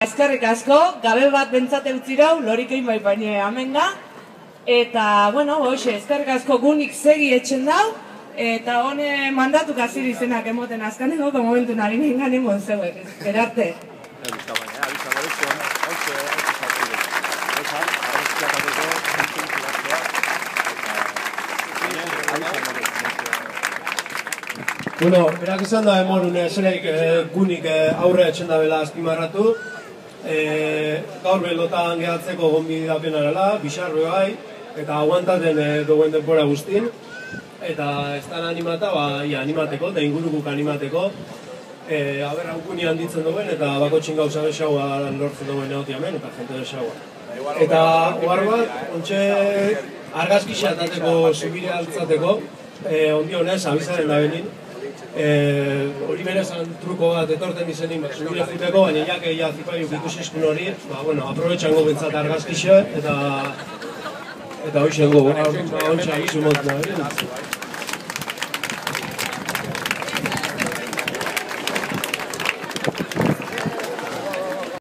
Eskerrik asko, gabe bat bentsate utzirau, lorikein bai baina amenga. Eta, bueno, hoxe, eskerrik asko gunik segi etxen dau. Eta hone mandatuk azir izenak emoten azkaneko, momentu nari nengan emon zeuek, erarte. Bueno, berak izan da emorune zelaik gunik aurre etxen da bela azpimarratu. Gaur belotan gehatzeko gonbidapen arala, bisarro bai, eta aguantaten duen denbora guztin. Eta ez da animata, animateko, eta ingurukuk animateko. Aber haukuni handitzen duen, eta bakotxin gauza besaua lortzen duen egotiamen, eta jente besaua. Eta ohar bat, ontxe argazkixa atateko zubire altzateko, ondi honez, abizaren da benin. Hori berezan truko bat etorten izenin zubire juteko, baina jake zipaiuk ikusiskun hori, aprobetxango bentsat argazkixa, eta hoxengo, hontxa izu montu da.